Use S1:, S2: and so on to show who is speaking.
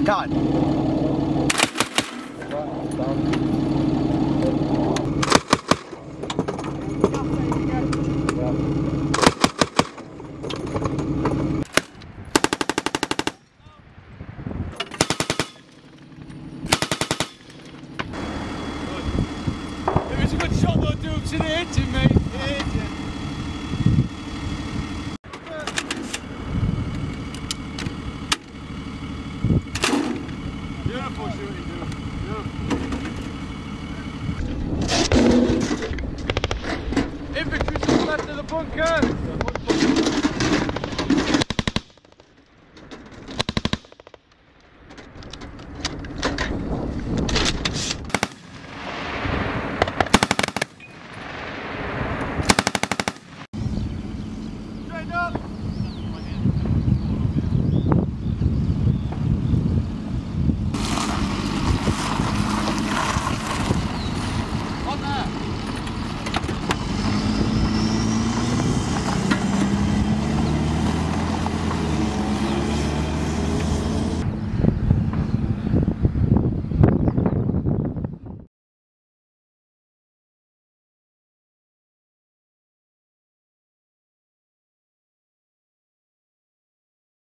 S1: Cut.
S2: It was a good shot though, Dukes, and it hit him, mate. It hit him. Beautiful shooting, Duke. Beautiful.